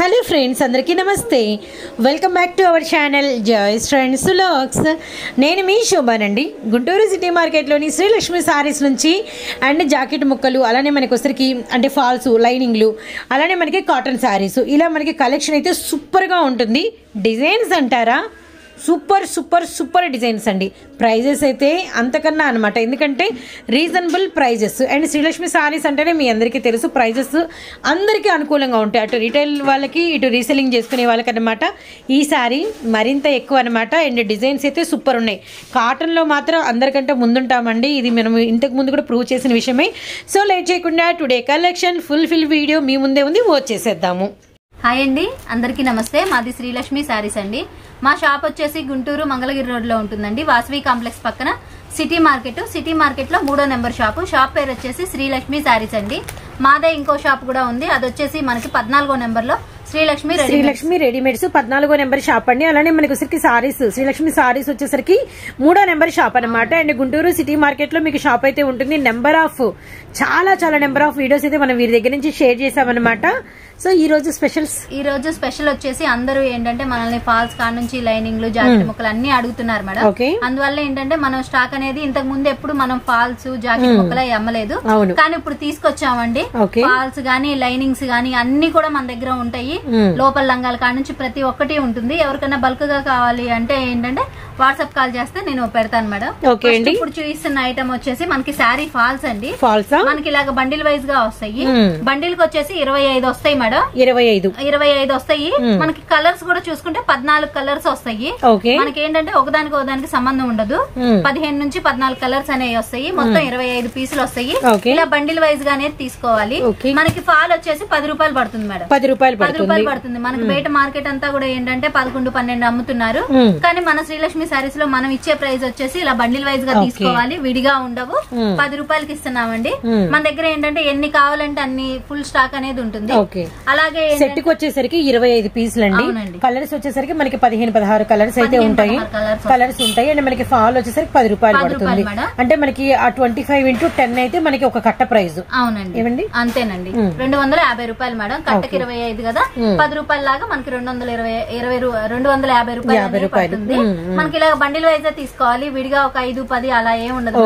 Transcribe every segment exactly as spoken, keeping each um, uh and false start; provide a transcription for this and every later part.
Hello friends, అందరికీ నమస్తే. Welcome back to our channel Joy's trends vlogs. నేను మీ శోభానండి. గుంటూరు సిటీ మార్కెట్లోని శ్రీలక్ష్మి సారీస్ నుంచి అండ్ జాకెట్ ముక్కలు, అలానే మనకి వచ్చరికి అంటే ఫాల్స్, లైనింగ్లు, అలానే మనకి కాటన్ సారీస్, ఇలా మనకి కలెక్షన్ అయితే సూపర్గా ఉంటుంది. డిజైన్స్ అంటారా, సూపర్ సూపర్ సూపర్ డిజైన్స్ అండి. ప్రైజెస్ అయితే అంతకన్నా అనమాట, ఎందుకంటే reasonable prices. And Srilakshmi sarees అంటేనే మీ అందరికీ తెలుసు, ప్రైజెస్ అందరికీ అనుకూలంగా ఉంటాయి. అటు రీటైల్ వాళ్ళకి, ఇటు రీసెల్లింగ్ చేసుకునే వాళ్ళకి అనమాట. ఈ సారీ మరింత ఎక్కువ అనమాట. అండ్ డిజైన్స్ అయితే సూపర్ ఉన్నాయి. కాటన్లో మాత్రం అందరికంటే ముందుంటామండి. ఇది మనం ఇంతకు ముందు కూడా ప్రూవ్ చేసిన విషయమే. సో లేట్ చేయకుండా today collection full fill video మీ ముందే ఉంది, వాచ్ చేసేద్దాము. హాయ్ అండి, అందరికీ నమస్తే. మాది శ్రీలక్ష్మి సారీస్ అండి. మా షాప్ వచ్చేసి గుంటూరు మంగళగిరి రోడ్ లో ఉంటుందండి, వాసవి కాంప్లెక్స్ పక్కన సిటీ మార్కెట్. సిటీ మార్కెట్ లో మూడో నెంబర్ షాపు. షాప్ పేరు వచ్చేసి శ్రీలక్ష్మి సారీస్ అండి. మాదే ఇంకో షాప్ కూడా ఉంది, అది వచ్చేసి మనకి పద్నాలుగో నెంబర్ లో శ్రీలక్ష్మి శ్రీలక్ష్మి రెడీమేడ్స్ పద్నాలుగో నెంబర్ షాప్ అండి. అలానే మనకి వచ్చరికి సారీస్, శ్రీలక్ష్మి సారీస్ వచ్చేసరికి మూడో నెంబర్ షాప్ అనమాట. అండ్ గుంటూరు సిటీ మార్కెట్ లో మీకు షాప్ అయితే ఉంటుంది. నెంబర్ ఆఫ్ చాలా చాలా నెంబర్ ఆఫ్ వీడియోస్ అయితే మనం వీరి దగ్గర నుంచి షేర్ చేసామన్నమాట. సో ఈ రోజు స్పెషల్స్, ఈ రోజు స్పెషల్ వచ్చేసి అందరూ ఏంటంటే మనల్ని ఫాల్స్ కాడ నుంచి లైనింగ్లు, జాకెట్ ముక్కలు అన్ని అడుగుతున్నారు మేడం. అందువల్ల ఏంటంటే మనం స్టాక్ అనేది ఇంతకు ముందు ఎప్పుడు మనం ఫాల్స్, జాకెట్ ముక్కలు అమ్మలేదు, కానీ ఇప్పుడు తీసుకొచ్చామండి. ఫాల్స్ గానీ, లైనింగ్స్ గానీ అన్ని కూడా మన దగ్గర ఉంటాయి. లోపల లంగాల కాడ నుంచి ప్రతి ఒక్కటి ఉంటుంది. ఎవరికైనా బల్క్ గా కావాలి అంటే ఏంటంటే వాట్సాప్ కాల్ చేస్తే నేను పెడతాను మేడం. ఇప్పుడు చూపిస్తున్న ఐటమ్ వచ్చేసి మనకి శారీ ఫాల్స్ అండి. మనకి ఇలాగ బండిల్ వైజ్ గా వస్తాయి. బండిల్ కి వచ్చేసి ఇరవై ఐదు వస్తాయి మేడం. ఇరవై ఐదు ఇరవై ఐదు వస్తాయి. మనకి కలర్స్ కూడా చూసుకుంటే పద్నాలుగు కలర్స్ వస్తాయి. మనకి ఏంటంటే ఒకదానికి ఒకదానికి సంబంధం ఉండదు. పదిహేను నుంచి పద్నాలుగు కలర్స్ అనేవి వస్తాయి. మొత్తం ఇరవై ఐదు పీసులు వస్తాయి. ఇలా బండిల్ వైజ్ గా అనేది తీసుకోవాలి. మనకి ఫాల్ వచ్చేసి పది రూపాయలు పడుతుంది మేడం. పది రూపాయలు పది రూపాయలు పడుతుంది. మనకి బయట మార్కెట్ అంతా కూడా ఏంటంటే పదకొండు పన్నెండు అమ్ముతున్నారు. కానీ మన శ్రీలక్ష్మి సారీస్ లో మనం ఇచ్చే ప్రైస్ వచ్చేసి ఇలా బండిల్ వైజ్ గా తీసుకోవాలి, విడిగా ఉండవు. పది రూపాయలకి ఇస్తున్నామండి. మన దగ్గర ఏంటంటే ఎన్ని కావాలంటే అన్ని ఫుల్ స్టాక్ అనేది ఉంటుంది. అలాగే సెట్ కి వచ్చేసరికి ఇరవై ఐదు పీసులు అండి. కలర్స్ వచ్చేసరికి మనకి పదిహేను పదహారు కలర్స్ అయితే ఉంటాయి. కలర్స్ ఉంటాయి. అండ్ మనకి ఫాల్ వచ్చేసరికి పది రూపాయలు పడుతుంది. అంటే మనకి ఆ ట్వంటీ ఫైవ్ ఇంటూ టెన్ అయితే మనకి ఒక కట్ట ప్రైస్. అవునండి, ఏమండి? అంతేనండి. రెండు వందల యాభై రూపాయలు మేడం. కట్టకి ఇరవై ఐదు కదా, పది రూపాయల లాగా మనకి రెండు వందల ఇరవై ఇరవై రెండు వందల యాభై రూపాయలు పడుతుంది. మనకి ఇలా బండిల్ వైజ్ తీసుకోవాలి, విడిగా ఒక ఐదు పది అలా ఏం ఉండదు.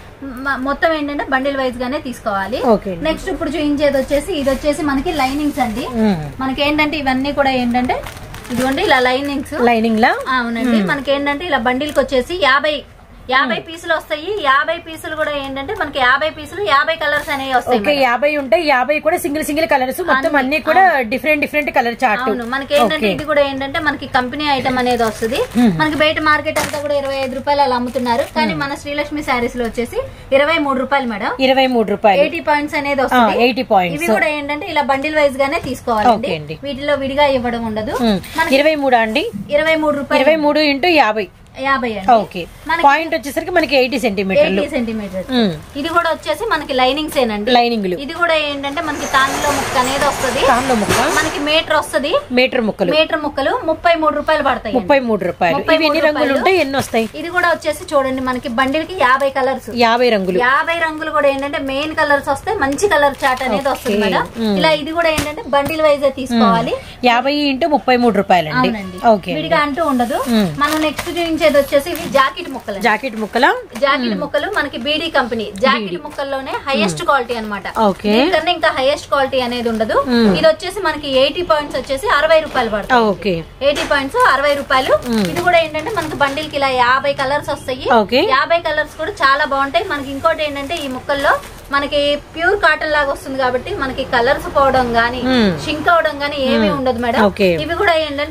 మొత్తం ఏంటంటే బండిల్ వైజ్ గానే తీసుకోవాలి. నెక్స్ట్ ఇప్పుడు చూపించేది వచ్చేసి ఇది వచ్చేసి మనకి లైనింగ్స్ అండి. మనకి ఏంటంటే ఇవన్నీ కూడా ఏంటంటే ఇదిగోండి ఇలా లైనింగ్స్. లైనింగ్ లా అవునండి. మనకి ఏంటంటే ఇలా బండిల్ కి వచ్చేసి యాభై యాభై పీసులు వస్తాయి. యాభై పీసులు కూడా ఏంటంటే మనకి యాభై పీసులు యాభై కలర్స్ అనేవి వస్తాయి. యాభై ఉంటాయి. యాభై కూడా సింగిల్ సింగిల్ కలర్స్, మొత్తం అన్ని కూడా డిఫరెంట్ డిఫరెంట్ కలర్ చార్ట్. అవును, మనకి ఏంటంటే ఇది కూడా ఏంటంటే మనకి కంపెనీ ఐటమ్ అనేది వస్తుంది. మనకి బయట మార్కెట్ అంతా కూడా ఇరవై ఐదు రూపాయలు అలా అమ్ముతున్నారు. కానీ మన శ్రీలక్ష్మి సారీస్ లో వచ్చేసి ఇరవై మూడు రూపాయలు మేడం. ఇరవై మూడు రూపాయలు ఎయిటీ పాయింట్స్ అనేది వస్తుంది. ఎయిటీ పాయింట్స్ ఇవి కూడా ఏంటంటే ఇలా బండిల్ వైజ్ గానే తీసుకోవాలండి, వీటిలో విడిగా ఇవ్వడం ఉండదు. ఇరవై మూడు అండి, ఇరవై మూడు రూపాయలు, ఇరవై మూడు ఇంటూ యాభై యాభై ఓకే. పాయింట్ వచ్చేసరికి మనకి ఎయిటీ సెంటీమీటర్లు సెంటీమీటర్. ఇది కూడా వచ్చేసి మనకి లైనింగ్స్ ఏనండి, లైనింగ్. ఇది కూడా ఏంటంటే మనకి తాన్లో ముక్క అనేది వస్తుంది. తాన్లో ముక్క మనకి మీటర్ వస్తుంది. మీటర్ ముక్కలు మీటర్ ముక్కలు ముప్పై మూడు రూపాయలు పడతాయి. ముప్పై మూడు రూపాయలు. ఎన్ని రంగులు ఉంటాయి, ఎన్ని వస్తాయి? ఇది కూడా వచ్చేసి చూడండి మనకి బండిల్ కి యాభై కలర్స్, యాభై రంగులు. యాభై రంగులు కూడా ఏంటంటే మెయిన్ కలర్స్ వస్తాయి. మంచి కలర్ చార్ట్ అనేది వస్తుంది మేడం. ఇలా ఇది కూడా ఏంటంటే బండిల్ వైజ్ తీసుకోవాలి. యాభై ఇంటూ ముప్పై మూడు రూపాయలు అండి. విడిగా అంటూ ఉండదు. మనం నెక్స్ట్ చూపించే వచ్చేసి జాకెట్ ముక్కలు. జాకెట్ ముక్కలు జాకెట్ ముక్కలు మనకి బీడీ కంపెనీ జాకెట్ ముక్కల్లోనే హైయెస్ట్ క్వాలిటీ అనమాట. దీనికన్నా ఇంకా హైయెస్ట్ క్వాలిటీ అనేది ఉండదు. ఇది వచ్చేసి మనకి ఎయిటీ పాయింట్స్ వచ్చేసి అరవై రూపాయలు పడతాయి. ఎయిటీ పాయింట్స్ అరవై రూపాయలు. ఇది కూడా ఏంటంటే మనకి బండిల్ కి ఇలా యాభై కలర్స్ వస్తాయి. యాభై కలర్స్ కూడా చాలా బాగుంటాయి. మనకి ఇంకోటి ఏంటంటే ఈ ముక్కల్లో మనకి ప్యూర్ కాటన్ లాగా వస్తుంది కాబట్టి మనకి కలర్స్ పోవడం గానీ, షింక్ అవడం గానీ ఏమీ ఉండదు మేడం. ఇవి కూడా ఏంటంటే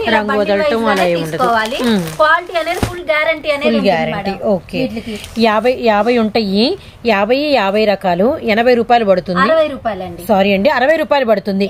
తీసుకోవాలి. క్వాలిటీ అనేది ఫుల్ గ్యారంటీ అనేది గ్యారంటీ. ఓకే, యాభై యాభై ఉంటాయి. యాభై యాభై రకాలు ఎనభై రూపాయలు పడుతుంది. అరవై రూపాయలు అండి, సారీ అండి, అరవై రూపాయలు పడుతుంది.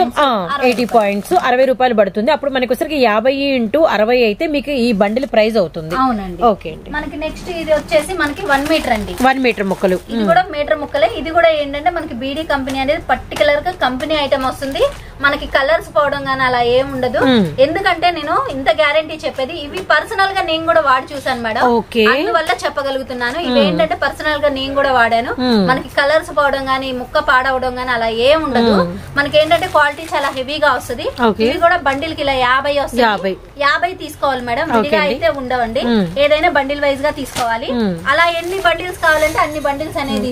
ఎయిటీ పాయింట్స్ అరవై రూపాయలు పడుతుంది. అప్పుడు మనకి వచ్చరికి యాభై ఇంటూ అరవై అయితే మీకు ఈ బండిల్ ప్రైస్ అవుతుంది. అవునండి, ఓకే అండి. మనకి నెక్స్ట్ ఇది వచ్చేసి మనకి వన్ మీటర్ అండి. వన్ మీటర్ ముక్కలు. ఇది కూడా మీటర్ ముక్కలే. మేడం. ఇది కూడా ఏంటంటే మనకి బీడీ కంపెనీ అనేది పర్టికులర్ గా కంపెనీ ఐటమ్ వస్తుంది. మనకి కలర్స్ పోవడం గానీ అలా ఏం ఉండదు. ఎందుకంటే నేను ఇంత గ్యారంటీ చెప్పేది ఇవి పర్సనల్ గా నేను కూడా వాడి చూసాను మేడం, అందువల్ల చెప్పగలుగుతున్నాను. ఇవి ఏంటంటే పర్సనల్ గా నేను కూడా వాడాను. మనకి కలర్స్ పోవడం గానీ ముక్క పాడవడం గానీ అలా ఏం ఉండదు. మనకి ఏంటంటే క్వాలిటీ చాలా హెవీగా వస్తుంది. ఇవి కూడా బండిల్ కి ఇలా యాభై వస్తుంది. యాభై తీసుకోవాలి మేడం, విడిగా అయితే ఉండవండి. ఏదైనా బండిల్ వైజ్ గా తీసుకోవాలి. అలా ఎన్ని బండిల్స్ కావాలంటే అన్ని బండిల్స్ అనేది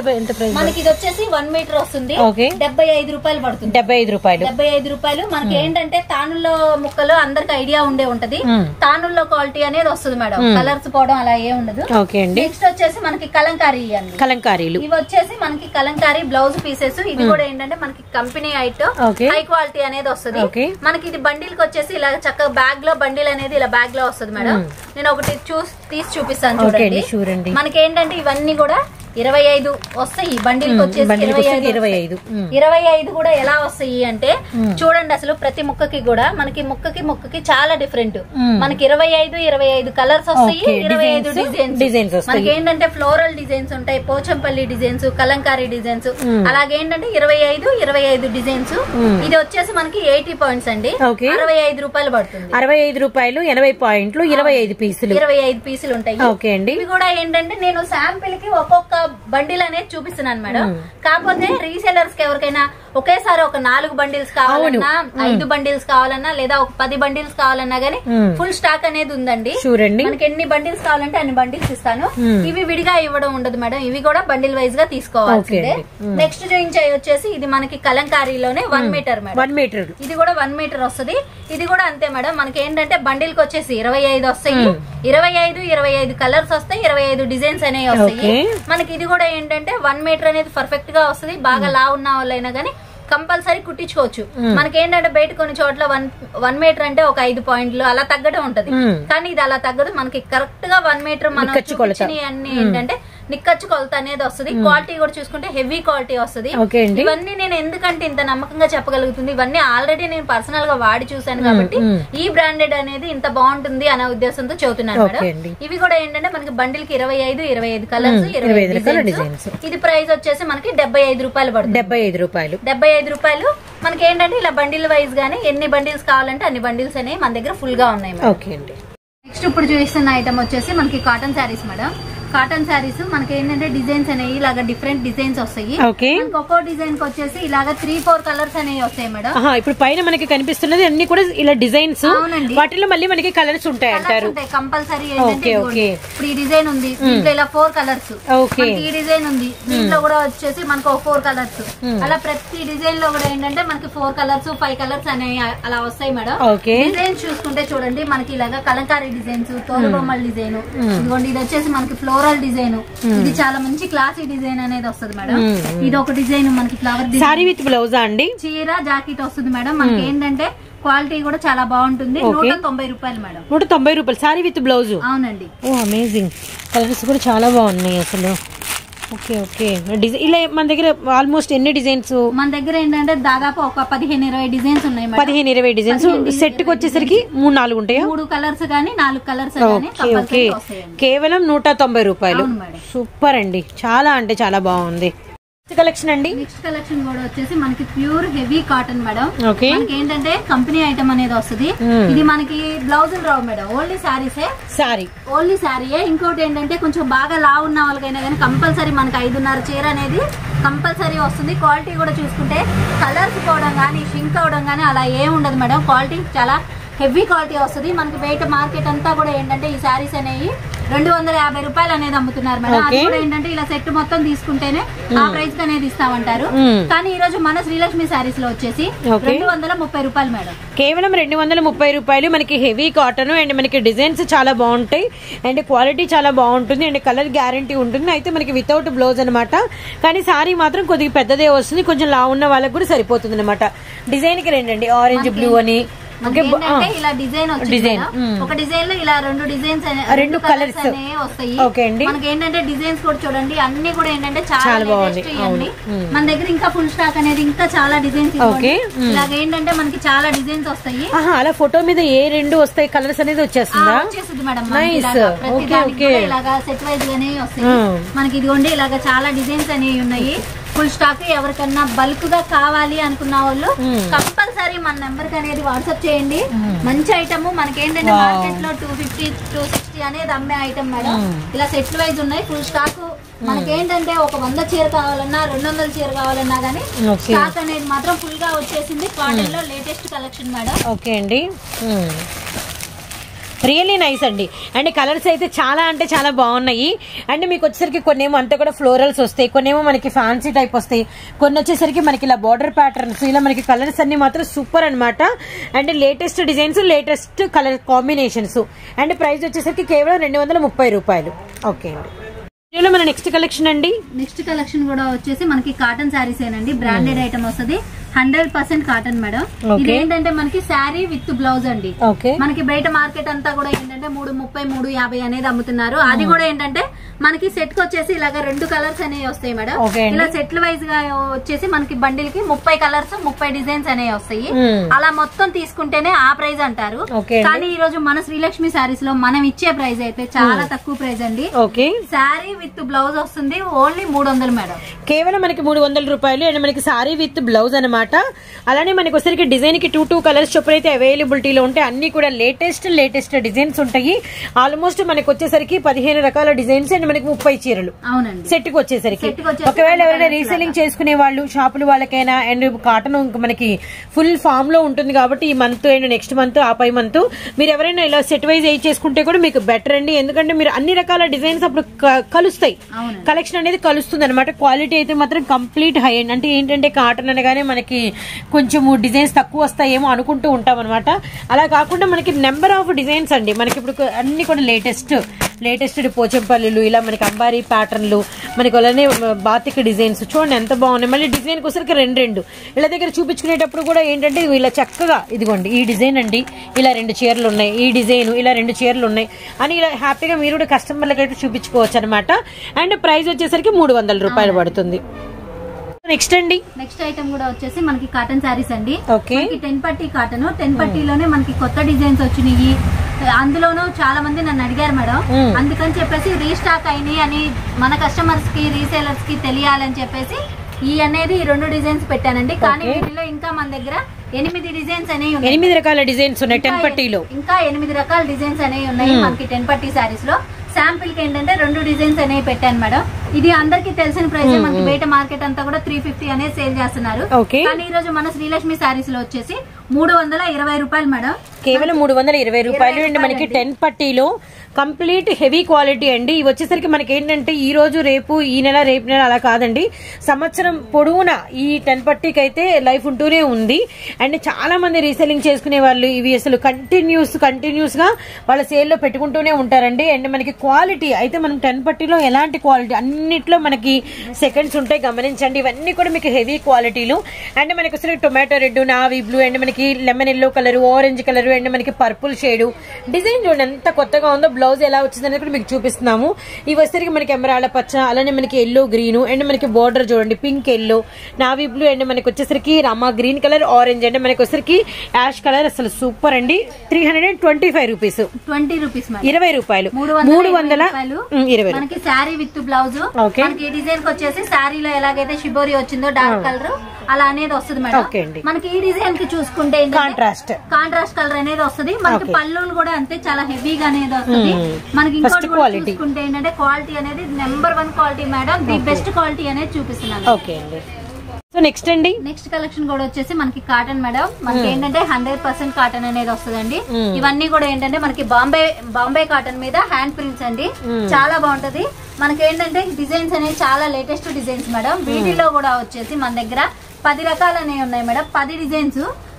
మనకి ఇది వచ్చేసి వన్ మీటర్ వస్తుంది. డెబ్బై ఐదు రూపాయలు పడుతుంది. డెబ్బై ఐదు రూపాయలు డెబ్బై ఐదు రూపాయలు మనకి ఏంటంటే తానుల్లో ముక్కలు అందరికి ఐడియా ఉండే ఉంటది. తానుల్లో క్వాలిటీ అనేది వస్తుంది మేడం, కలర్స్ పోవడం అలా ఏ ఉండదు. నెక్స్ట్ వచ్చేసి మనకి కలంకారీ అండి. కలంకారీలు ఇవి వచ్చేసి మనకి కలంకారీ బ్లౌజ్ పీసెస్. ఇది కూడా ఏంటంటే మనకి కంపెనీ ఐటమ్ హై క్వాలిటీ అనేది వస్తుంది. మనకి ఇది బండిల్ కి వచ్చేసి ఇలా చక్కగా బ్యాగ్ లో బండిల్ అనేది ఇలా బ్యాగ్ లో వస్తుంది మేడం. నేను ఒకటి చూసి తీసి చూపిస్తాను చూడండి. మనకి ఏంటంటే ఇవన్నీ కూడా ఇరవై ఐదు వస్తాయి. బండిల్ వచ్చేసి ఇరవై ఐదు ఇరవై ఐదు కూడా ఎలా వస్తాయి అంటే చూడండి, అసలు ప్రతి ముక్కకి కూడా మనకి ముక్కకి ముక్కకి చాలా డిఫరెంట్. మనకి ఇరవై ఐదు ఇరవై ఐదు కలర్స్ వస్తాయి, ఇరవై ఐదు డిజైన్స్. మనకి ఏంటంటే ఫ్లోరల్ డిజైన్స్ ఉంటాయి, పోచంపల్లి డిజైన్స్, కలంకారీ డిజైన్స్. అలాగేంటంటే ఇరవై ఐదు ఇరవై ఐదు డిజైన్స్. ఇది వచ్చేసి మనకి ఎయిటీ పాయింట్స్ అండి, అరవై ఐదు రూపాయలు పడుతుంది. అరవై ఐదు రూపాయలు ఎనభై పాయింట్లు ఇరవై ఐదు పీసులు ఇరవై ఐదు పీసులు ఉంటాయి. ఇవి కూడా ఏంటంటే నేను శాంపిల్ కి ఒక్కొక్క బండిల్ అనేది చూపిస్తున్నాను మేడం. కాకపోతే రీసేలర్స్ కి ఎవరికైనా ఒకేసారి ఒక నాలుగు బండిల్స్ కావాలన్నా, ఐదు బండిల్స్ కావాలన్నా, లేదా ఒక పది బండిల్స్ కావాలన్నా గానీ ఫుల్ స్టాక్ అనేది ఉందండి. చూడండి మనకి ఎన్ని బండిల్స్ కావాలంటే అన్ని బండిల్స్ ఇస్తాను. ఇవి విడిగా ఇవ్వడం ఉండదు మేడం, ఇవి కూడా బండిల్ వైజ్ గా తీసుకోవాల్సిందే. నెక్స్ట్ చూపించే వచ్చేసి ఇది మనకి కలంకారీలోనే one metre madam. One metre ఇది కూడా వన్ మీటర్ వస్తుంది. ఇది కూడా అంతే మేడం. మనకి ఏంటంటే బండిల్ కి వచ్చేసి ఇరవై ఐదు వస్తాయి, ఇరవై ఐదు ఇరవై ఐదు కలర్స్ వస్తాయి, ఇరవై ఐదు డిజైన్స్ అనేవి వస్తాయి. మనకి ఇది కూడా ఏంటంటే వన్ మీటర్ అనేది పర్ఫెక్ట్ గా వస్తుంది. బాగా లా ఉన్న వాళ్ళైనా గానీ కంపల్సరీ కుట్టించుకోవచ్చు. మనకి ఏంటంటే బయట కొన్ని చోట్ల వన్ వన్ మీటర్ అంటే ఒక ఐదు పాయింట్లు అలా తగ్గడం ఉంటది, కానీ ఇది అలా తగ్గదు. మనకి కరెక్ట్ గా వన్ మీటర్ మనం అన్ని ఏంటంటే నిక్కచ్చు కొలత అనేది వస్తుంది. క్వాలిటీ కూడా చూసుకుంటే హెవీ క్వాలిటీ వస్తుంది. ఇవన్నీ నేను ఎందుకంటే ఇంత నమ్మకంగా చెప్పగలుగుతుంది, ఇవన్నీ ఆల్రెడీ నేను పర్సనల్ గా వాడి చూసాను కాబట్టి ఈ బ్రాండెడ్ అనేది ఇంత బాగుంటుంది అనే ఉద్దేశంతో చెబుతున్నాను మేడం. ఇవి కూడా ఏంటంటే మనకి బండిల్ కి ఇరవై ఐదు ఇరవై ఐదు కలర్స్ ఇరవై ఐదు డిజైన్స్. ఇది ప్రైస్ వచ్చేసి మనకి డెబ్బై ఐదు రూపాయలు పడుతుంది. డెబ్బై ఐదు రూపాయలు డెబ్బై ఐదు రూపాయలు మనకి ఏంటంటే ఇలా బండిల్ వైజ్ గానీ ఎన్ని బండిల్స్ కావాలంటే అన్ని బండిల్స్ అనేవి మన దగ్గర ఫుల్ గా ఉన్నాయి. నెక్స్ట్ ఇప్పుడు చూపిస్తున్న ఐటమ్ వచ్చేసి మనకి cotton sarees madam. Cotton sarees మనకి ఏంటంటే డిజైన్స్ అనేవి ఇలాగా డిఫరెంట్ డిజైన్స్ వస్తాయి. ఒక్కో డిజైన్ కి వచ్చేసి ఇలాగా త్రీ ఫోర్ కలర్స్ అనేవి వస్తాయి మేడం. ఇప్పుడు పైన మనకి కనిపిస్తున్నది అన్ని కూడా ఇలా డిజైన్స్. అవునండి, వాటిలో మళ్ళీ మనకి కలర్స్ ఉంటాయి అంటారు కంపల్సరీ. ఇప్పుడు ఈ డిజైన్ ఉంది, దీంట్లో ఇలా ఫోర్ కలర్స్. ఈ డిజైన్ ఉంది, దీంట్లో కూడా వచ్చేసి మనకు ఫోర్ కలర్స్. అలా ప్రతి డిజైన్ లో కూడా ఏంటంటే మనకి ఫోర్ కలర్స్ ఫైవ్ కలర్స్ అనేవి అలా వస్తాయి మేడం. డిజైన్స్ చూసుకుంటే చూడండి, మనకి ఇలాగా కలంకారీ డిజైన్స్, తోలుబొమ్మల డిజైన్, ఇదిగోండి ఇది వచ్చేసి మనకి ఫ్లోరల్ డిజైన్. ఇది చాలా మంచి క్లాసీ డిజైన్ అనేది వస్తుంది మేడం. ఇది ఒక డిజైన్ మనకి ఫ్లవర్ సారీ విత్ బ్లౌజ్ అండి, చీర జాకెట్ వస్తుంది మేడం. మనకి ఏంటంటే క్వాలిటీ కూడా చాలా బాగుంటుంది. నూట తొంభై రూపాయలు మేడం. నూట తొంభై రూపాయలు సారీ విత్ బ్లౌజ్. అవునండి. ఓ అమేజింగ్, కలర్స్ కూడా చాలా బాగున్నాయి అసలు. ఓకే ఓకే డిజైన్ ఇలా మన దగ్గర ఆల్మోస్ట్ ఎన్ని డిజైన్స్? మన దగ్గర ఏంటంటే దాదాపు ఒక పదిహేను ఇరవై డిజైన్స్ ఉన్నాయి. పదిహేను ఇరవై డిజైన్స్ సెట్ కి వచ్చేసరికి మూడు నాలుగు ఉంటాయా? మూడు కలర్స్ గానీ నాలుగు కలర్స్ గానీ కేవలం నూట తొంభై రూపాయలు. సూపర్ అండి, చాలా అంటే చాలా బాగుంది. కలెక్షన్ అండి. నెక్స్ట్ కలెక్షన్ కూడా వచ్చేసి మనకి ప్యూర్ హెవీ కాటన్ మేడం. మనకి ఏంటంటే కంపెనీ ఐటమ్ అనేది వస్తుంది. ఇది మనకి బ్లౌజ్ రావు మేడం, ఓన్లీ శారీసే. సారీ ఓన్లీ శారీయే. ఇంకోటి ఏంటంటే కొంచెం బాగా లా ఉన్న వాళ్ళకైనా కానీ కంపల్సరీ మనకి ఐదున్నర చీర అనేది కంపల్సరీ వస్తుంది. క్వాలిటీ కూడా చూసుకుంటే కలర్స్ పోవడం కానీ షింక్ అవడం కానీ అలా ఏం ఉండదు మేడం. క్వాలిటీ చాలా హెవీ క్వాలిటీ వస్తుంది. మనకి బయట మార్కెట్ అంతా కూడా ఏంటంటే ఈ శారీస్ అనేవి రెండు వందల యాభై రూపాయలు అనేది అమ్ముతున్నారు మేడం. అది కూడా ఏంటంటే ఇలా సెట్ మొత్తం తీసుకుంటేనే ఆ ప్రైస్ అనేది ఇస్తామంటారు. కానీ ఈ రోజు మన శ్రీలక్ష్మి శారీస్ లో వచ్చేసి రెండు వందల ముప్పై రూపాయలు మేడం. కేవలం రెండు వందల ముప్పై రూపాయలు. మనకి హెవీ కాటన్ అండ్ మనకి డిజైన్స్ చాలా బాగుంటాయి అండ్ క్వాలిటీ చాలా బాగుంటుంది అండ్ కలర్ గ్యారంటీ ఉంటుంది. అయితే మనకి వితౌట్ బ్లౌజ్ అనమాట. కానీ సారీ మాత్రం కొద్దిగా పెద్దదే వస్తుంది, కొంచెం లా ఉన్న వాళ్ళకి కూడా సరిపోతుంది అనమాట. డిజైన్ కి రండి, ఆరెంజ్ బ్లూ అని ఏంటంటే ఇలా డిజైన్ వచ్చింది, ఒక డిజైన్ లో ఇలా రెండు డిజైన్స్ రెండు కలర్స్ వస్తాయి. మనకి ఏంటంటే డిజైన్స్ కూడా చూడండి అన్ని కూడా ఏంటంటే చాలా బాగుంది. మన దగ్గర ఇంకా ఫుల్ స్టాక్ అనేది ఇంకా చాలా డిజైన్స్ ఇలాగ ఏంటంటే మనకి చాలా డిజైన్స్ వస్తాయి. అలా ఫోటో మీద ఏ రెండు వస్తాయి కలర్స్ అనేది వచ్చేస్తుందా? వచ్చేస్తుంది మేడం. ఇలాగా సెట్ వైజ్ గానే వస్తాయి మనకి. ఇదిగోండి ఇలాగా చాలా డిజైన్స్ అనేవి ఉన్నాయి. ఫుల్ స్టాక్ ఎవరికన్నా బల్క్ గా కావాలి అనుకున్న వాళ్ళు కంపల్సరీ మన నెంబర్ కి అనేది వాట్సాప్ చేయండి. మంచి ఐటమ్ మనకి ఏంటంటే మార్కెట్ లో టూ ఫిఫ్టీ టూ సిక్స్టీ అనేది అమ్మే ఐటమ్ మేడం. ఇలా సెట్ వైజ్ ఉన్నాయి ఫుల్ స్టాక్. మనకేంటంటే ఒక వంద చీర కావాలన్నా రెండు వందల చీర కావాలన్నా గానీ స్టాక్ అనేది మాత్రం ఫుల్ గా వచ్చేసింది. కాటన్ లో లేటెస్ట్ కలెక్షన్ మేడం. ఓకే అండి, రియల్లీ నైస్ అండి. అండ్ కలర్స్ అయితే చాలా అంటే చాలా బాగున్నాయి. అండ్ మీకు వచ్చేసరికి కొన్ని ఏమో అంతా కూడా ఫ్లోరల్స్ వస్తాయి, కొన్ని ఏమో మనకి ఫ్యాన్సీ టైప్ వస్తాయి, కొన్ని వచ్చేసరికి మనకి ఇలా బార్డర్ ప్యాటర్న్స్, ఇలా మనకి కలర్స్ అన్ని మాత్రం సూపర్ అనమాట. And latest designs, latest colour combinations. And price వచ్చేసరికి కేవలం రెండు వందల ముప్పై రూపాయలు. ఓకే అండి, మన నెక్స్ట్ కలెక్షన్ అండి. నెక్స్ట్ కలెక్షన్ కూడా వచ్చేసి మనకి కాటన్ శారీస్ ఏనండి. బ్రాండెడ్ ఐటమ్ వస్తుంది, హండ్రెడ్ పర్సెంట్ కాటన్ మేడం. ఇది ఏంటంటే మనకి శారీ విత్ బ్లౌజ్ అండి. మనకి బయట మార్కెట్ అంతా కూడా ఏంటంటే మూడు ముప్పై మూడు యాభై అనేది అమ్ముతున్నారు. అది కూడా ఏంటంటే మనకి సెట్ కి వచ్చేసి ఇలాగ రెండు కలర్స్ అనేవి వస్తాయి మేడం. ఇలా సెట్ల వైజ్ గా వచ్చేసి మనకి బండిల్ కి ముప్పై కలర్స్ ముప్పై డిజైన్స్ అనేవి వస్తాయి. అలా మొత్తం తీసుకుంటేనే ఆ ప్రైస్ అంటారు. కానీ ఈ రోజు మన శ్రీలక్ష్మి శారీస్ లో మనం ఇచ్చే ప్రైస్ అయితే చాలా తక్కువ ప్రైస్ అండి. శారీ విత్ బ్లౌజ్ వస్తుంది ఓన్లీ మూడు వందలు మేడం. కేవలం మనకి మూడు వందల రూపాయలు. అండ్ మనకి శారీ విత్ బ్లౌజ్ అనమాట. అలానే మనకి వచ్చరికి డిజైన్ కి టూ టూ కలర్స్ చొప్పున అయితే అవైలబిలిటీలో ఉంటాయి. అన్ని కూడా లేటెస్ట్ లేటెస్ట్ డిజైన్స్ ఉంటాయి. ఆల్మోస్ట్ మనకి వచ్చేసరికి పదిహేను రకాల డిజైన్స్ అండ్ మనకి ముప్పై చీరలు సెట్ కి వచ్చేసరికి. ఒకవేళ ఎవరైనా రీసెలింగ్ చేసుకునే వాళ్ళు షాపులు వాళ్ళకైనా అండ్ కాటన్ మనకి ఫుల్ ఫామ్ లో ఉంటుంది కాబట్టి ఈ మంత్ అండ్ నెక్స్ట్ మంత్ ఆ పై మంత్ మీరు ఎవరైనా ఇలా సెట్ వైజ్ ఏ చేసుకుంటే కూడా మీకు బెటర్ అండి. ఎందుకంటే మీరు అన్ని రకాల డిజైన్స్ అప్పుడు కలుస్తాయి, కలెక్షన్ అనేది కలుస్తుంది అనమాట. క్వాలిటీ అయితే మాత్రం కంప్లీట్ హై అండ్. అంటే ఏంటంటే కాటన్ అనగానే మనకి కొంచెం డిజైన్స్ తక్కువ వస్తాయేమో అనుకుంటూ ఉంటాం అనమాట. అలా కాకుండా మనకి నెంబర్ ఆఫ్ డిజైన్స్ అండి. మనకి ఇప్పుడు అన్ని కూడా లేటెస్ట్ లేటెస్ట్ పోచంపల్లిలు, ఇలా మనకి అంబారీ ప్యాటర్న్లు, మనకి అలానే బాతిక్ డిజైన్స్ చూడండి ఎంత బాగున్నాయి. మళ్ళీ డిజైన్ వచ్చరికి రెండు రెండు ఇలా దగ్గర చూపించుకునేటప్పుడు కూడా ఏంటంటే ఇలా చక్కగా ఇదిగోండి ఈ డిజైన్ అండి, ఇలా రెండు చీరలు ఉన్నాయి, ఈ డిజైన్ ఇలా రెండు చీరలు ఉన్నాయి అని ఇలా హ్యాపీగా మీరు కూడా కస్టమర్లకి అయితే చూపించుకోవచ్చు అనమాట. అండ్ ప్రైస్ వచ్చేసరికి మూడు వందల రూపాయలు పడుతుంది. నెక్స్ట్ అండి నెక్స్ట్ ఐటమ్ కూడా వచ్చేసి మనకి కాటన్ శారీస్ అండి. టెన్ పట్టీ కాటన్, టెన్ పట్టీలోనే మనకి కొత్త డిజైన్స్ వచ్చినాయి. అందులోనూ చాలా మంది నన్ను అడిగారు మేడం, అందుకని చెప్పేసి రీస్టాక్ అయినాయి అని మన కస్టమర్స్ కి రీసేలర్స్ కి తెలియాలని చెప్పేసి ఈ అనేది రెండు డిజైన్స్ పెట్టానండి. కానీ వీటిలో ఇంకా మన దగ్గర ఎనిమిది డిజైన్స్ అనేవి ఉన్నాయి. ఎనిమిది రకాల డిజైన్స్ ఉన్నాయి టెన్ పట్టీలో. ఇంకా ఎనిమిది రకాల డిజైన్స్ అనేవి ఉన్నాయి మనకి టెన్ పట్టీ శారీస్ లో. శాంపిల్ కి ఏంటంటే రెండు డిజైన్స్ అనేవి పెట్టాను మేడం. ఇది అందరికి తెలిసిన ప్రైస్. మనకి బయట మార్కెట్ అంతా కూడా త్రీ ఫిఫ్టీ అనేది సేల్ చేస్తున్నారు. కానీ ఈ రోజు మన శ్రీలక్ష్మి శారీస్ లో వచ్చేసి మూడు వందల ఇరవై రూపాయలు మేడం. కేవలం మూడు వందల ఇరవై రూపాయలు అండి. మనకి టెన్ పట్టీలో కంప్లీట్ హెవీ క్వాలిటీ అండి. ఇవి వచ్చేసరికి మనకి ఏంటంటే ఈ రోజు రేపు ఈ నెల రేపు నెల అలా కాదండి, సంవత్సరం పొడవునా ఈ టెన్ పట్టీకి అయితే లైఫ్ ఉంటూనే ఉంది. అండ్ చాలా మంది రీసెల్లింగ్ చేసుకునే వాళ్ళు ఇవి అసలు కంటిన్యూస్ కంటిన్యూస్ గా వాళ్ళ సేల్ లో పెట్టుకుంటూనే ఉంటారండి. అండ్ మనకి క్వాలిటీ అయితే మనం టెన్ పట్టీలో ఎలాంటి క్వాలిటీ అన్నిట్లో మనకి సెకండ్స్ ఉంటాయి గమనించండి. ఇవన్నీ కూడా మీకు హెవీ క్వాలిటీలు. అండ్ మనకి వచ్చేసరికి tomato red, navy blue and మనకి lemon yellow colour, orange colour and మనకి పర్పుల్ షేడ్ డిజైన్ చూడండి ఎంత కొత్తగా ఉందో. బ్లౌజ్ ఎలా వచ్చింది అనేది కూడా మీకు చూపిస్తున్నాము. ఇవి వచ్చేసరికి మనకి ఎమరాల్డ్ పచ్చ, అలానే మనకి ఎల్లో గ్రీన్ అండ్ మనకి బోర్డర్ చూడండి pink yellow, navy blue and మనకి వచ్చేసరికి రామా గ్రీన్ కలర్, ఆరెంజ్ అండ్ మనకి వచ్చేసరికి యాష్ కలర్. అసలు సూపర్ అండి. Three hundred and twenty five rupees twenty rupees ఇరవై రూపాయలు మూడు వందల ఇరవై మనకి శారీ విత్ బ్లౌజ్. మనకి ఈ డిజైన్ వచ్చేసి శారీలో ఎలాగైతే షిబోరి వచ్చిందో డార్క్ కలర్ అలా అనేది వస్తుంది మేడం. మనకి ఈ డిజైన్ కి చూసుకుంటే కాంట్రాస్ట్ కాంట్రాస్ట్ కలర్ అనేది వస్తుంది. మనకి పళ్ళులు కూడా అంతే చాలా హెవీగా అనేది వస్తుంది. మనకి ఇంకోటి చూసుకుంటే ఏంటంటే క్వాలిటీ అనేది number one quality madam. The best quality అనేది చూపిస్తున్నాను. ఓకే అండి. సో నెక్స్ట్ అండి నెక్స్ట్ కలెక్షన్ కూడా వచ్చేసి మనకి కాటన్ మేడం. మనకి ఏంటంటే హండ్రెడ్ పర్సెంట్ కాటన్ అనేది వస్తుందండి. ఇవన్నీ కూడా ఏంటంటే మనకి బాంబే బాంబే కాటన్ మీద హ్యాండ్ ప్రింట్స్ అండి. చాలా బాగుంటది. మనకి ఏంటంటే డిజైన్స్ అనేవి చాలా లేటెస్ట్ డిజైన్స్ మేడం. వీటిలో కూడా వచ్చేసి మన దగ్గర పది రకాలు అనేవి ఉన్నాయి మేడం. పది డిజైన్స్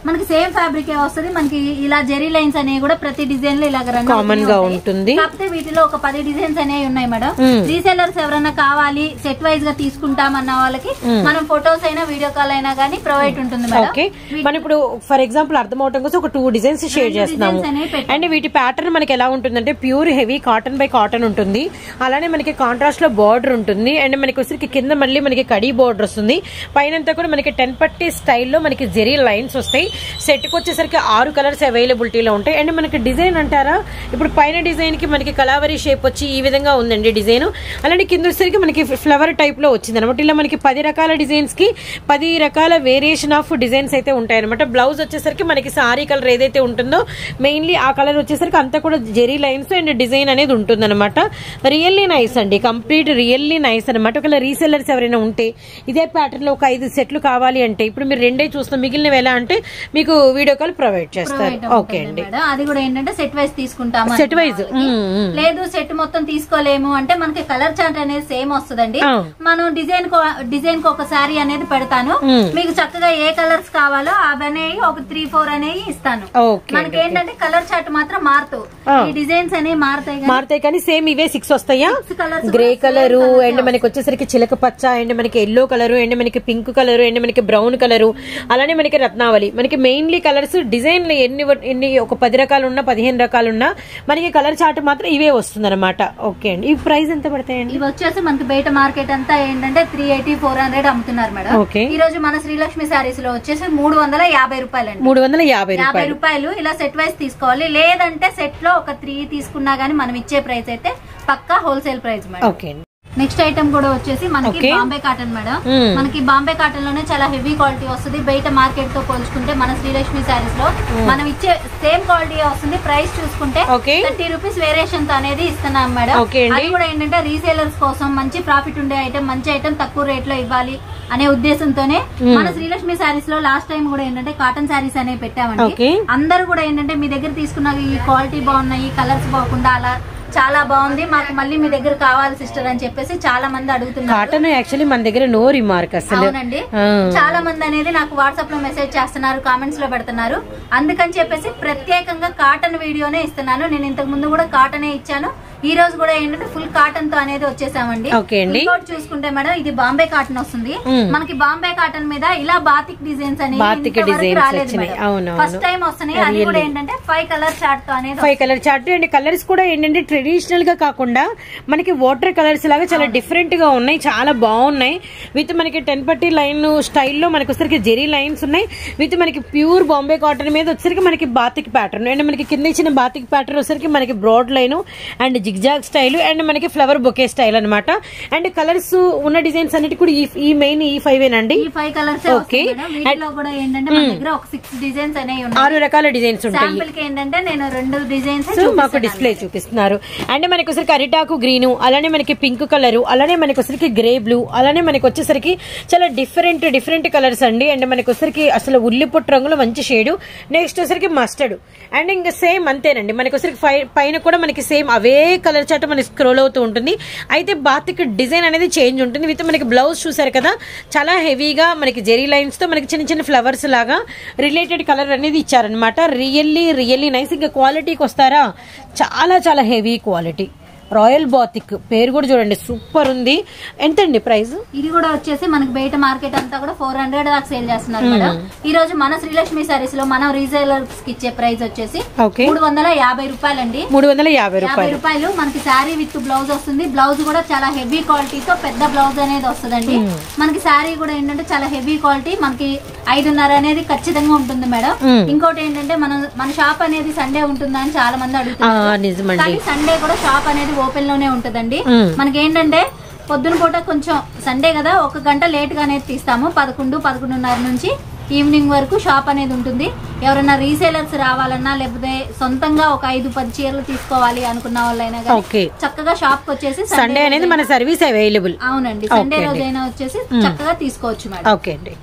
మనకి సేమ్ ఫ్యాబ్రిక్ వస్తుంది. మనకి ఇలా జెరీ లైన్స్ అనేవి కూడా ప్రతి డిజైన్ లో ఇలాగ కామన్ గా ఉంటుంది. కాకపోతే వీటిలో ఒక పది డిజైన్స్ అనేవి ఉన్నాయి మేడం. రీసెల్లర్స్ ఎవరైనా కావాలి సెట్ వైజ్ గా తీసుకుంటామన్న వాళ్ళకి మనం ఫొటోస్ అయినా వీడియో కాల్ అయినా గానీ ప్రొవైడ్ ఉంటుంది మేడం. ఓకే, మనం ఇప్పుడు ఫర్ ఎగ్జాంపుల్ అర్థం అవడం కోసం ఒక టూ డిజైన్స్ షేర్ చేస్తున్నాము. అండ్ వీటి ప్యాటర్న్ మనకి ఎలా ఉంటుందంటే pure heavy cotton by cotton ఉంటుంది. అలానే మనకి కాంట్రాస్ట్ లో బార్డర్ ఉంటుంది. అండ్ మనకి వచ్చరికి కింద మళ్ళీ మనకి కడీ బార్డర్ వస్తుంది. పైన కూడా మనకి టెన్ పట్టి స్టైల్లో మనకి జెరీ లైన్స్ వస్తాయి. సెట్ కి వచ్చేసరికి ఆరు కలర్స్ అవైలబిలిటీలో ఉంటాయి. అండ్ మనకి డిజైన్ అంటారా, ఇప్పుడు పైన డిజైన్ కి మనకి కలావరీ షేప్ వచ్చి ఈ విధంగా ఉందండి డిజైన్. అలానే కింద వచ్చేసరికి మనకి ఫ్లవర్ టైప్ లో వచ్చింది అనమాట. ఇలా మనకి పది రకాల డిజైన్స్ కి పది రకాల వేరియేషన్ ఆఫ్ డిజైన్స్ అయితే ఉంటాయి అనమాట. బ్లౌజ్ వచ్చేసరికి మనకి సారీ కలర్ ఏదైతే ఉంటుందో మెయిన్లీ ఆ కలర్ వచ్చేసరికి అంతా కూడా జెరీ లైన్స్ అండ్ డిజైన్ అనేది ఉంటుంది అనమాట. రియల్లీ నైస్ అండి, కంప్లీట్ రియల్లీ నైస్ అనమాట. ఒకవేళ రీసెల్లర్స్ ఎవరైనా ఉంటే ఇదే ప్యాటర్న్ లో ఒక ఐదు సెట్లు కావాలి అంటే ఇప్పుడు మీరు రెండే చూస్తాం, మిగిలినవి ఎలా అంటే మీకు వీడియో కాల్ ప్రొవైడ్ చేస్తారు. ఓకే అండి, అది కూడా ఏంటంటే సెట్ వైజ్ తీసుకుంటాము. సెట్ వైజ్ లేదు సెట్ మొత్తం తీసుకోలేము అంటే మనకి కలర్ చార్ట్ అనేది సేమ్ వస్తుందండి. మనం డిజైన్ డిజైన్ కి ఒక సారీ అనేది పెడతాను. మీకు చక్కగా ఏ కలర్స్ కావాలో అవన్నీ ఒక త్రీ ఫోర్ అనేవి ఇస్తాను. మనకి ఏంటంటే కలర్ చార్ట్ మాత్రం మారుతూ ఈ డిజైన్స్ అనేవి మారుతాయి మారుతాయి కానీ సేమ్ ఇవే సిక్స్ వస్తాయా? గ్రే కలర్ అండ్ మనకి వచ్చేసరికి చిలక పచ్చ అండ్ మనకి ఎల్లో కలర్ అండ్ మనకి పింక్ కలర్ అండ్ మనకి బ్రౌన్ కలర్ అలానే మనకి రత్నావళి. మనకి మెయిన్లీ కలర్స్ డిజైన్ ఎన్ని ఎన్ని ఒక పది రకాలు ఉన్నా పదిహేను రకాలు ఉన్నా మనకి కలర్ చార్ట్ మాత్రం ఇవే వస్తుంది అనమాట. ఓకే అండి, ఈ ప్రైస్ ఎంత పడతాయండి? ఇవి వచ్చేసి మనకి బయట మార్కెట్ అంతా ఏంటంటే త్రీ ఎయిటీ ఫోర్ హండ్రెడ్ అమ్ముతున్నారు మేడం. ఓకే, ఈ రోజు మన శ్రీలక్ష్మి సారీస్ లో వచ్చేసి మూడు వందల యాభై రూపాయలు అండి. మూడు వందల యాభై యాభై రూపాయలు ఇలా సెట్ వైజ్ తీసుకోవాలి. లేదంటే సెట్ లో ఒక త్రీ తీసుకున్నా గానీ మనం ఇచ్చే ప్రైస్ అయితే పక్కా wholesale price madam. Okay, next item కూడా వచ్చేసి మనకి బాంబే కాటన్ మేడం. మనకి బాంబే కాటన్ లోనే చాలా హెవీ క్వాలిటీ వస్తుంది. బయట మార్కెట్ తో పోల్చుకుంటే మన శ్రీలక్ష్మి సారీస్ లో మనం ఇచ్చే సేమ్ క్వాలిటీ వస్తుంది. ప్రైస్ చూసుకుంటే థర్టీ రూపీస్ వేరియేషన్ తో అనేది ఇస్తున్నాం మేడం. అది కూడా ఏంటంటే రీసేలర్స్ కోసం మంచి ప్రాఫిట్ ఉండే ఐటమ్, మంచి ఐటమ్ తక్కువ రేట్ లో ఇవ్వాలి అనే ఉద్దేశంతోనే మన శ్రీలక్ష్మి సారీస్ లో లాస్ట్ టైం కూడా ఏంటంటే కాటన్ సారీస్ అనేవి పెట్టామండి. అందరూ కూడా ఏంటంటే మీ దగ్గర తీసుకున్న ఈ క్వాలిటీ బాగున్నాయి, కలర్స్ బాగుండా అలా చాలా బాగుంది, మాకు మళ్ళీ మీ దగ్గర కావాలి సిస్టర్ అని చెప్పేసి చాలా మంది అడుగుతున్నారు. కాటన్ యాక్చువల్లీ మన దగ్గర నో రిమార్క్ అసలు. అవునండి, చాలా మంది అనేది నాకు వాట్సాప్ లో మెసేజ్ చేస్తున్నారు, కామెంట్స్ లో పెడుతున్నారు. అందుకని చెప్పేసి ప్రత్యేకంగా కాటన్ వీడియోనే ఇస్తున్నాను. నేను ఇంతకు ముందు కూడా కాటనే ఇచ్చాను. ఈ రోజు కూడా ఏంటంటే ఫుల్ కాటన్ తో అనేది వచ్చేసామండి. ఇంకోటి చూసుకుంటే మేడం ఇది బాంబే కాటన్ వస్తుంది. మనకి బాంబే కాటన్ మీద ఇలా బాతిక్ డిజైన్స్ అనేవి రాలేదు. ఫస్ట్ టైం వస్తున్నాయి. అది కూడా ఏంటంటే ఫైవ్ కలర్ చార్ట్ తో అనేది five colour chart and colours కూడా ఏంటంటే ట్రెడిషనల్ గా కాకుండా మనకి వాటర్ కలర్స్ లాగా చాలా డిఫరెంట్ గా ఉన్నాయి, చాలా బాగున్నాయి. విత్ మనకి టెన్ పట్టి లైన్ స్టైల్లో మనకి వచ్చరికి జెరీ లైన్స్ ఉన్నాయి. విత్ మనకి ప్యూర్ బాంబే కాటన్ మీద వచ్చరికి మనకి బాతిక్ ప్యాటర్న్ అండ్ మనకి కింద ఇచ్చిన బాతిక్ ప్యాటర్న్ వచ్చరికి మనకి broad line and zigzag style and మనకి ఫ్లవర్ బొకే స్టైల్ అనమాట. అండ్ కలర్స్ ఉన్న డిజైన్స్ అన్నిటి కూడా ఈ మెయిన్ ఈ ఫైవ్ ఏనండి. ఈ ఫైవ్ కలర్స్ ఓకే. కూడా ఏంటంటే మన దగ్గర ఒక సిక్స్ డిజైన్స్ అనేవి ఉన్నాయి, ఆరు రకాల డిజైన్స్ ఉంటాయి. శాంపుల్ కి ఏంటంటే నేను రెండు డిజైన్స్ మాకు డిస్ప్లే చూపిస్తున్నారు. అండ్ మనకి వచ్చరికి అరిటాకు గ్రీన్, అలానే మనకి పింక్ కలర్, అలానే మనకి వచ్చరికి గ్రే బ్లూ, అలానే మనకి వచ్చేసరికి చాలా డిఫరెంట్ డిఫరెంట్ కలర్స్ అండి. అండ్ మనకి వచ్చరికి అసలు ఉల్లి పొట్టు రంగులో మంచి షేడ్, నెక్స్ట్ వచ్చరికి మస్టర్డ్ అండ్ ఇంకా సేమ్ అంతేనండి. మనకి వచ్చరికి పైన కూడా మనకి సేమ్ అవే కలర్ చాట్ మనకి స్క్రోల్ అవుతూ ఉంటుంది. అయితే బాతిక్ డిజైన్ అనేది చేంజ్ ఉంటుంది. విత్ మనకి బ్లౌజ్ చూసారు కదా, చాలా హెవీగా మనకి జెరీ లైన్స్ తో మనకి చిన్న చిన్న ఫ్లవర్స్ లాగా రిలేటెడ్ కలర్ అనేది ఇచ్చారనమాట. Really really nice. ఇంకా క్వాలిటీకి వస్తారా, చాలా చాలా హెవీ క్వాలిటీ. రాయల్ బాతిక్ పేరు కూడా చూడండి, సూపర్ ఉంది. ఎంతండి ప్రైస్? ఇది కూడా వచ్చేసి మనకి బయట మార్కెట్ అంతా కూడా ఫోర్ హండ్రెడ్ దాకా సేల్ చేస్తున్నారు మేడం. ఈ రోజు మన శ్రీలక్ష్మి సారీస్ లో మనం రీసేలర్స్ కి ఇచ్చే ప్రైస్ వచ్చేసి మూడు వందల యాభై రూపాయలండి. మూడు వందల యాభై రూపాయలు మనకి శారీ విత్ బ్లౌజ్ వస్తుంది. బ్లౌజ్ కూడా చాలా హెవీ క్వాలిటీతో పెద్ద బ్లౌజ్ అనేది వస్తుందండి. మనకి శారీ కూడా ఏంటంటే చాలా హెవీ క్వాలిటీ, మనకి ఐదున్నర అనేది ఖచ్చితంగా ఉంటుంది మేడం. ఇంకోటి ఏంటంటే మన మన షాప్ అనేది సండే ఉంటుందని చాలా మంది అడుగుతున్నారు. కానీ సండే కూడా షాప్ అనేది ఓపెన్ లోనే ఉంటదండి. మనకి ఏంటంటే పొద్దున పూట కొంచెం సండే కదా ఒక గంట లేట్ గా అనేది తీస్తాము. పదకొండు పదకొండున్నర నుంచి ఈవినింగ్ వరకు షాప్ అనేది ఉంటుంది. ఎవరైనా రీసేలర్స్ రావాలన్నా లేకపోతే సొంతంగా ఒక ఐదు పది చీరలు తీసుకోవాలి అనుకున్న వాళ్ళైనా చక్కగా షాప్ కి వచ్చేసి సండే అనేది మన సర్వీస్ అవైలబుల్. అవునండి, సండే రోజైనా వచ్చేసి చక్కగా తీసుకోవచ్చు మేడం. ఓకే అండి.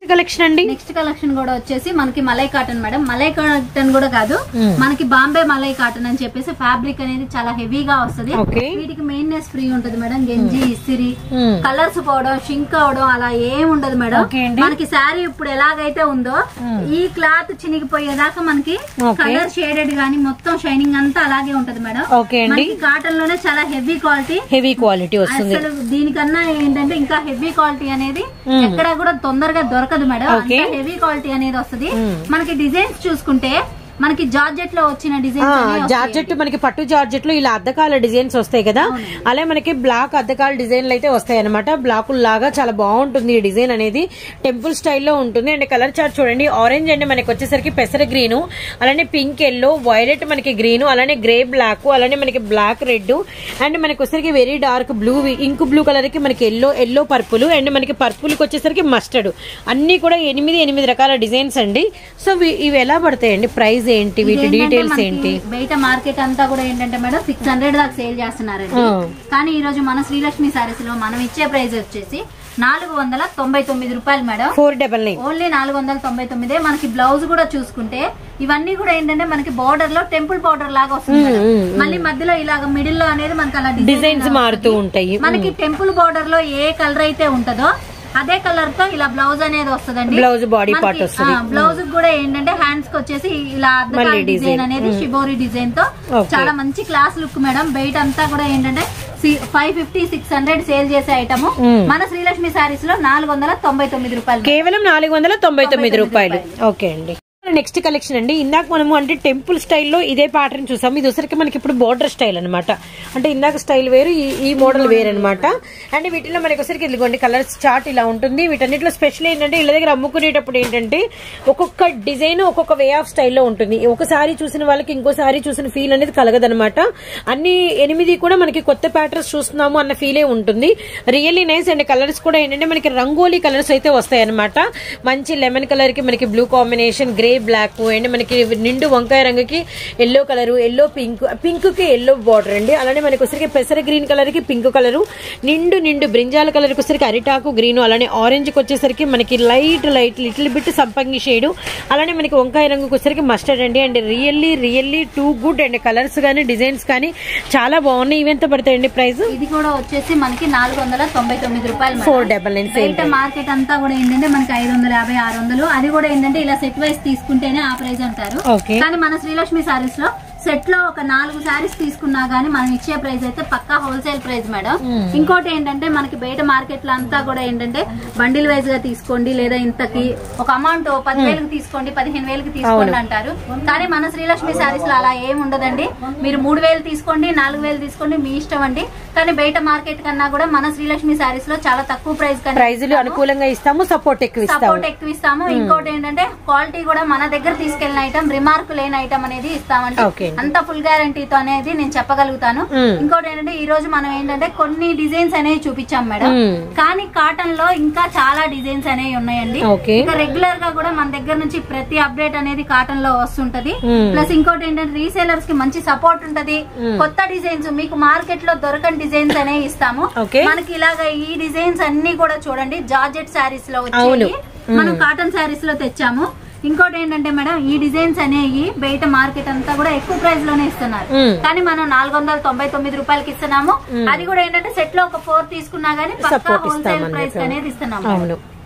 కలెక్షన్ అండి. నెక్స్ట్ కలెక్షన్ కూడా వచ్చేసి మనకి మలై కాటన్ మేడం. మలై కాటన్ కూడా కాదు, మనకి బాంబే మలై కాటన్ అని చెప్పేసి ఫ్యాబ్రిక్ అనేది చాలా హెవీగా వస్తుంది. వీటికి మెయిన్నెస్ ఫ్రీ ఉంటది మేడం. గెంజి ఇస్త్రీ కలర్స్ పోవడం షింక్ అవడం అలా ఏం ఉండదు మేడం. మనకి శారీ ఇప్పుడు ఎలాగైతే ఉందో ఈ క్లాత్ చినిగిపోయేదాకా మనకి కలర్ షేడెడ్ గానీ మొత్తం షైనింగ్ అంతా అలాగే ఉంటది మేడం. మనకి కాటన్ లోనే చాలా హెవీ క్వాలిటీ హెవీ క్వాలిటీ వస్తుంది. అసలు దీనికన్నా ఏంటంటే ఇంకా హెవీ క్వాలిటీ అనేది ఎక్కడ కూడా తొందరగా దొరకదు మేడం. హెవీ క్వాలిటీ అనేది వస్తుంది. మనకి డిజైన్స్ చూసుకుంటే మనకి జార్జెట్ లో వచ్చిన డిజైన్, జార్జెట్ మనకి పట్టు జార్జెట్ లో ఇలా అద్దకాల డిజైన్స్ వస్తాయి కదా, అలా మనకి బ్లాక్ అద్దకాల డిజైన్లు అయితే వస్తాయి అనమాట. బ్లాకుల్ లాగా చాలా బాగుంటుంది ఈ డిజైన్ అనేది, టెంపుల్ స్టైల్లో ఉంటుంది. అండ్ కలర్ చార్ట్ చూడండి, ఆరెంజ్ అండ్ మనకి వచ్చేసరికి పెసర గ్రీన్, అలానే పింక్ ఎల్లో, వైలెట్ మనకి గ్రీన్, అలానే గ్రే బ్లాక్, అలానే మనకి బ్లాక్ రెడ్, అండ్ మనకి వచ్చేసరికి very dark blue, ink blue colour కి మనకి ఎల్లో ఎల్లో పర్పుల్, అండ్ మనకి పర్పుల్ కి వచ్చేసరికి మస్టర్డ్, అన్ని కూడా ఎనిమిది ఎనిమిది రకాల డిజైన్స్ అండి. సో ఇవి ఎలా పడతాయండి, ప్రైస్ ఏంటి, వీటి డీటెయిల్స్ ఏంటి? బయట మార్కెట్ అంతా కూడా ఏంటంటే మేడం సిక్స్ హండ్రెడ్ దాకా సేల్ చేస్తున్నారండి. కానీ ఈ రోజు మన శ్రీలక్ష్మి సారీస్ లో మనం ఇచ్చే ప్రైస్ వచ్చేసి నాలుగు వందల తొంభై తొమ్మిది రూపాయలు madam. Four double nine only నాలుగు వందల తొంభై తొమ్మిది. మనకి బ్లౌజ్ కూడా చూసుకుంటే ఇవన్నీ కూడా ఏంటంటే మనకి బోర్డర్ లో టెంపుల్ బోర్డర్ లాగా వస్తుంది. మళ్ళీ మధ్యలో ఇలాగ మిడిల్ లో అనేది మనకి అలా డిజైన్స్ మారుతూ ఉంటాయి. మనకి టెంపుల్ బోర్డర్ లో ఏ కలర్ అయితే ఉంటుందో అదే కలర్ తో ఇలా బ్లౌజ్ అనేది వస్తుందండి. బ్లౌజ్ బాడీ పార్ట్ వస్తుంది. బ్లౌజ్ కూడా ఏంటంటే హ్యాండ్స్ కి వచ్చేసి ఇలా అద్దకాల డిజైన్ అనేది షిబోరి డిజైన్ తో చాలా మంచి క్లాస్ లుక్ మేడం. బయట అంతా కూడా ఏంటంటే five fifty six hundred sale చేసే ఐటమ్ మన శ్రీలక్ష్మి సారీస్ లో నాలుగు వందల తొంభై తొమ్మిది రూపాయలు, కేవలం నాలుగు వందల తొంభై తొమ్మిది రూపాయలు. ఓకే అండి. నెక్స్ట్ కలెక్షన్ అండి, ఇందాక మనము అంటే టెంపుల్ స్టైల్లో ఇదే ప్యాటర్న్ చూసాము. ఇది వచ్చరికి మనకి ఇప్పుడు బోర్డర్ స్టైల్ అనమాట. అంటే ఇందాక స్టైల్ వేరు, ఈ మోడల్ వేరు అనమాట. అండ్ వీటిలో మనకి వచ్చరికి ఇదిగోండి కలర్స్ చార్ట్ ఇలా ఉంటుంది. వీటన్నిటిలో స్పెషల్ ఏంటంటే ఇళ్ళ దగ్గర అమ్ముకునేటప్పుడు ఏంటంటే ఒక్కొక్క డిజైన్ ఒక్కొక్క వే ఆఫ్ స్టైల్లో ఉంటుంది. ఒకసారి చూసిన వాళ్ళకి ఇంకోసారి చూసిన ఫీల్ అనేది కలగదనమాట. అన్ని ఎనిమిది కూడా మనకి కొత్త ప్యాటర్న్స్ చూస్తున్నాము అన్న ఫీలే ఉంటుంది. Really nice. అండ్ కలర్స్ కూడా ఏంటంటే మనకి రంగోలీ కలర్స్ అయితే వస్తాయి అనమాట. మంచి లెమన్ కలర్ కి మనకి blue combination, grey black, and మనకి నిండు వంకాయ రంగుకి yellow colour, yellow pink, pink కి ఎల్లో బార్డర్ అండి. అలానే మనకి వచ్చరికి పెసర గ్రీన్ కలర్ కి పింక్ కలర్, నిండు నిండు బ్రింజాల కలర్ కి వచ్చరికి అరిటాకు గ్రీన్, అలానే ఆరెంజ్ కి వచ్చేసరికి మనకి లైట్ లైట్ లిటిల్ బిట్ సంపంగి షేడ్, అలానే మనకి వంకాయ రంగుకి వచ్చరికి మస్టర్డ్ అండి. And really really too good. And colours కానీ డిజైన్స్ కానీ చాలా బాగున్నాయి. ఇవి ఎంత పడతాయండి ప్రైస్? ఇది కూడా వచ్చేసి మనకి నాలుగు వందల తొంభై తొమ్మిది రూపాయలు, ఫోర్ డబల్ నైన్. బయట మార్కెట్ అంతా కూడా ఏంటంటే మనకి ఐదు వందల యాభై ఆరు వందలు. అది కూడా ఏంటంటే ఇలా సెట్ వైస్ తీసుకుంటేనే ఆ ప్రైస్ అంటారు. కానీ మన శ్రీలక్ష్మి సారీస్ లో సెట్ లో ఒక నాలుగు శారీస్ తీసుకున్నా గానీ మనం ఇచ్చే ప్రైస్ అయితే పక్కా హోల్సేల్ ప్రైస్ మేడం. ఇంకోటి ఏంటంటే మనకి బయట మార్కెట్ లో అంతా కూడా ఏంటంటే బండిల్ వైజ్ గా తీసుకోండి, లేదా ఇంతకి ఒక అమౌంట్ పదివేలకు తీసుకోండి, పదిహేను వేలకు తీసుకోండి అంటారు. కానీ మన శ్రీలక్ష్మి శారీస్ లో అలా ఏమి ఉండదండి. మీరు మూడు వేలు తీసుకోండి, నాలుగు వేలు తీసుకోండి, మీ ఇష్టం అండి. కానీ బయట మార్కెట్ కన్నా కూడా మన శ్రీలక్ష్మి శారీస్ లో చాలా తక్కువ ప్రైస్ ప్రైజులు అనుకూలంగా ఇస్తాము, సపోర్ట్ ఎక్కువ సపోర్ట్ ఎక్కువ ఇస్తాము. ఇంకోటి ఏంటంటే క్వాలిటీ కూడా మన దగ్గర తీసుకెళ్లిన ఐటమ్, రిమార్క్ లేని ఐటమ్ అనేది ఇస్తామండి. అంత ఫుల్ గ్యారంటీతో అనేది నేను చెప్పగలుగుతాను. ఇంకోటి ఏంటంటే ఈ రోజు మనం ఏంటంటే కొన్ని డిజైన్స్ అనేవి చూపించాం మేడం. కానీ కాటన్ లో ఇంకా చాలా డిజైన్స్ అనేవి ఉన్నాయండి. ఇంకా రెగ్యులర్ గా కూడా మన దగ్గర నుంచి ప్రతి అప్డేట్ అనేది కాటన్ లో వస్తుంటది. ప్లస్ ఇంకోటి ఏంటంటే రీసేలర్స్ కి మంచి సపోర్ట్ ఉంటది. కొత్త డిజైన్స్ మీకు మార్కెట్ లో దొరకని డిజైన్స్ అనేవి ఇస్తాము. మనకి ఇలాగా ఈ డిజైన్స్ అన్ని కూడా చూడండి జార్జెట్ శారీస్ లో వచ్చి మనం కాటన్ శారీస్ లో తెచ్చాము. ఇంకోటి ఏంటంటే మేడం ఈ డిజైన్స్ అనేవి బయట మార్కెట్ అంతా కూడా ఎక్కువ ప్రైస్ లోనే ఇస్తున్నారు. కానీ మనం నాలుగు వందల తొంభై తొమ్మిది రూపాయలకి ఇస్తున్నాము. అది కూడా ఏంటంటే సెట్ లో ఒక ఫోర్ తీసుకున్నా గానీ పక్కా హోల్సేల్ ప్రైస్ అనేది ఇస్తున్నాము.